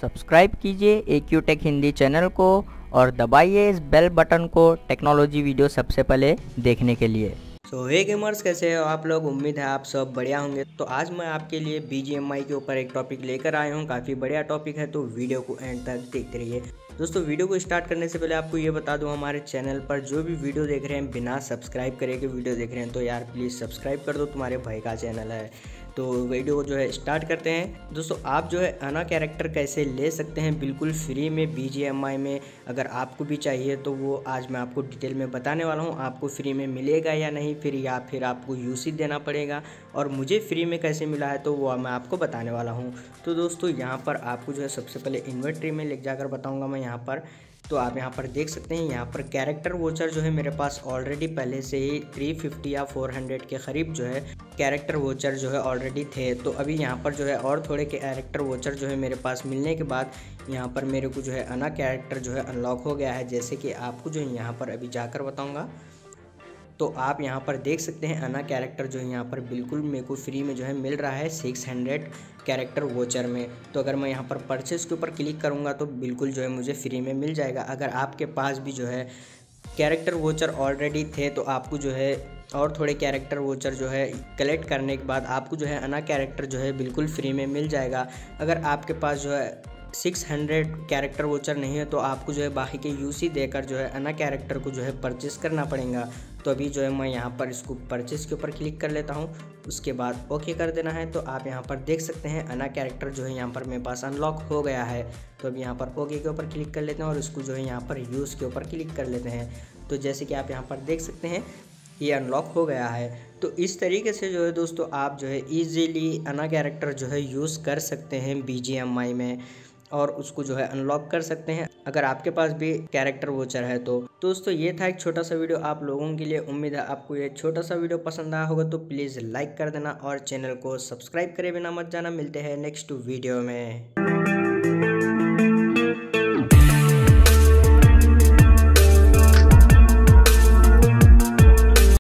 Subscribe कीजिए AQ take Hindi channel को और दबाइए इस बेल बटन को टेक्नोलॉजी वीडियो सबसे पहले देखने के लिए। तो हे गेमर्स, कैसे हो आप लोग? उम्मीद है आप सब बढ़िया होंगे। तो आज मैं आपके लिए BGMI के ऊपर एक टॉपिक लेकर आया हूँ। काफ़ी बढ़िया टॉपिक है, तो वीडियो को एंड तक देखते रहिए। दोस्तों, वीडियो को स्टार्ट करने से पहले आपको ये बता दूं, हमारे चैनल पर जो भी वीडियो देख रहे हैं बिना सब्सक्राइब करे के वीडियो देख रहे हैं तो यार प्लीज़ सब्सक्राइब कर दो, तुम्हारे भाई का चैनल है। तो वीडियो जो है स्टार्ट करते हैं। दोस्तों, आप जो है अना कैरेक्टर कैसे ले सकते हैं बिल्कुल फ्री में BGMI में, अगर आपको भी चाहिए तो वो आज मैं आपको डिटेल में बताने वाला हूँ। आपको फ्री में मिलेगा या नहीं फिर आपको यूसी देना पड़ेगा, और मुझे फ्री में कैसे मिला है तो वो मैं आपको बताने वाला हूँ। तो दोस्तों, यहाँ पर आपको जो है सबसे पहले इन्वेंट्री में ले जाकर बताऊँगा मैं यहाँ पर। तो आप यहाँ पर देख सकते हैं, यहाँ पर कैरेक्टर वोचर जो है मेरे पास ऑलरेडी पहले से ही 350 या 400 के करीब जो है कैरेक्टर वोचर जो है ऑलरेडी थे। तो अभी यहाँ पर जो है और थोड़े कैरेक्टर वोचर जो है मेरे पास मिलने के बाद यहाँ पर मेरे को जो है अना कैरेक्टर जो है अनलॉक हो गया है। जैसे कि आपको जो है यहाँ पर अभी जाकर बताऊँगा। तो आप यहाँ पर देख सकते हैं अना कैरेक्टर जो है यहाँ पर बिल्कुल मेरे को फ्री में जो है मिल रहा है 600 कैरेक्टर वोचर में। तो अगर मैं यहाँ पर परचेस के ऊपर क्लिक करूँगा तो बिल्कुल जो है मुझे फ्री में मिल जाएगा। अगर आपके पास भी जो है कैरेक्टर वोचर ऑलरेडी थे तो आपको जो है और थोड़े कैरेक्टर वोचर जो है कलेक्ट करने के बाद आपको जो है अना कैरेक्टर जो है बिल्कुल फ्री में मिल जाएगा। अगर आपके पास जो है 600 कैरेक्टर वोचर नहीं है तो आपको जो है बाकी के यूसी देकर जो है अना कैरेक्टर को जो है परचेस करना पड़ेगा। तो अभी जो है मैं यहाँ पर इसको परचेस के ऊपर क्लिक कर लेता हूँ, उसके बाद ओके कर देना है। तो आप यहाँ पर देख सकते हैं अना कैरेक्टर जो है यहाँ पर मेरे पास अनलॉक हो गया है। तो अब यहाँ पर ओके के ऊपर क्लिक कर लेते हैं और इसको जो है यहाँ पर यूज़ के ऊपर क्लिक कर लेते हैं। तो जैसे कि आप यहाँ पर देख सकते हैं ये अनलॉक हो गया है। तो इस तरीके से जो है दोस्तों आप जो है ईजीली अना कैरेक्टर जो है यूज़ कर सकते हैं BGMI में, और उसको जो है अनलॉक कर सकते हैं अगर आपके पास भी कैरेक्टर वोचर है। तो दोस्तों, ये था एक छोटा सा वीडियो आप लोगों के लिए। उम्मीद है आपको ये छोटा सा वीडियो पसंद आया होगा। तो प्लीज़ लाइक कर देना और चैनल को सब्सक्राइब करे बिना मत जाना। मिलते हैं नेक्स्ट वीडियो में।